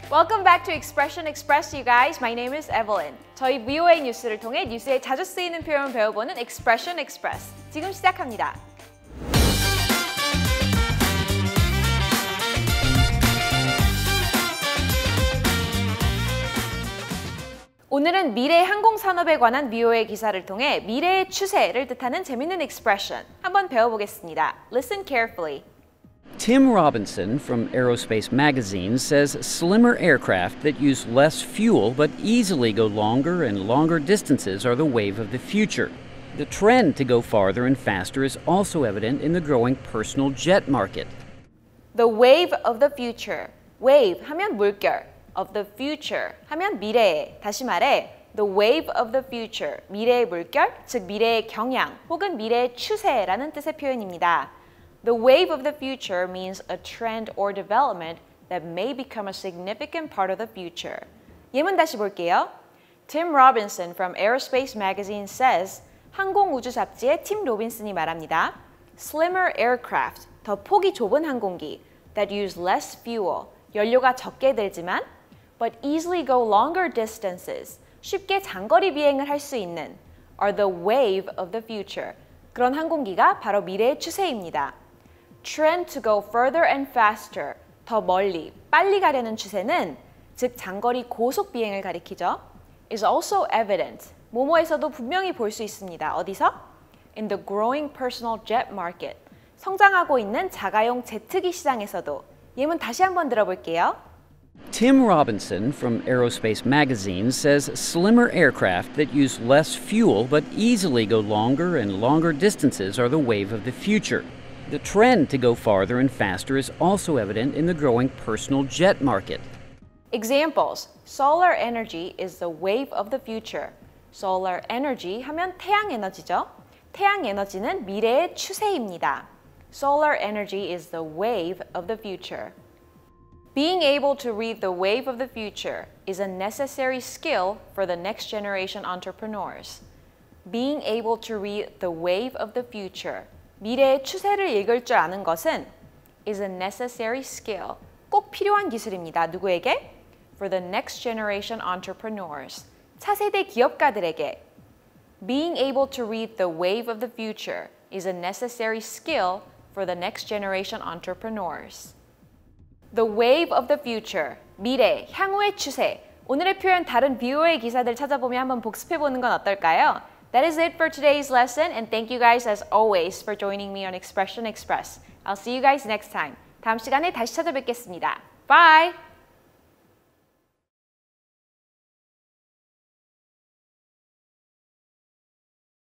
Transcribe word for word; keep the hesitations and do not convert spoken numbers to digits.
Welcome back to Expression Express, you guys. My name is Evelyn. 저희 브이오에이 뉴스를 통해 뉴스에 자주 쓰이는 표현 배워보는 Expression Express. 지금 시작합니다. 오늘은 미래 항공산업에 관한 브이오에이 기사를 통해 미래의 추세를 뜻하는 재밌는 expression 한번 배워보겠습니다. Listen carefully. Tim Robinson from Aerospace Magazine says slimmer aircraft that use less fuel but easily go longer and longer distances are the wave of the future. The trend to go farther and faster is also evident in the growing personal jet market. The wave of the future. Wave 하면 물결. Of the future 하면 미래에. 다시 말해 the wave of the future. 미래의 물결, 즉 미래의 경향 혹은 미래의 추세라는 뜻의 표현입니다. The wave of the future means a trend or development that may become a significant part of the future. 예문 다시 볼게요. Tim Robinson from Aerospace Magazine says 항공우주 잡지의 팀 로빈슨이 말합니다. Slimmer aircraft, 더 폭이 좁은 항공기 that use less fuel, 연료가 적게 들지만 but easily go longer distances, 쉽게 장거리 비행을 할 수 있는 are the wave of the future. 그런 항공기가 바로 미래의 추세입니다. Trend to go further and faster, 더 멀리, 빨리 가려는 추세는 즉 장거리 고속 비행을 가리키죠. is also evident, 모모에서도 분명히 볼 수 있습니다. 어디서? In the growing personal jet market, 성장하고 있는 자가용 제트기 시장에서도. 예문 다시 한번 들어볼게요. Tim Robinson from Aerospace Magazine says slimmer aircraft that use less fuel but easily go longer and longer distances are the wave of the future. The trend to go farther and faster is also evident in the growing personal jet market. Examples. Solar energy is the wave of the future. Solar energy 하면 태양 에너지죠. 태양 에너지는 미래의 추세입니다. Solar energy is the wave of the future. Being able to read the wave of the future is a necessary skill for the next generation entrepreneurs. Being able to read the wave of the future, 미래의 추세를 읽을 줄 아는 것은 is a necessary skill, 꼭 필요한 기술입니다. 누구에게? For the next generation entrepreneurs, 차세대 기업가들에게. Being able to read the wave of the future is a necessary skill for the next generation entrepreneurs. The wave of the future, 미래, 향후의 추세. 오늘의 표현 다른 브이오에이 기사들 찾아보며 한번 복습해보는 건 어떨까요? That is it for today's lesson, and thank you guys as always for joining me on Expression Express. I'll see you guys next time. 다음 시간에 다시 찾아뵙겠습니다. Bye!